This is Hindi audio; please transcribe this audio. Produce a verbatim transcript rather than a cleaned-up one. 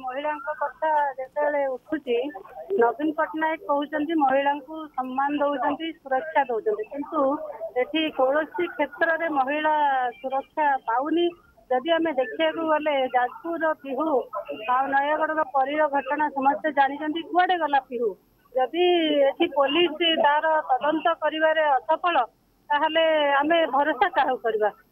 महिला कथा जिते उठुची नवीन पट्टनायक कहते महिला को सम्मान दौरान सुरक्षा दौरान किंतु एठी कौन क्षेत्र में महिला सुरक्षा पाऊनी। जदि आम देखा गले जाजपुर पिहू आ नयगढ़ परीर घटना समस्ते जानते कुआडे गला पिहू जदि एठी पुलिस तार तदंत करिवारे असफल ताहले आमे भरोसा काहू करबा।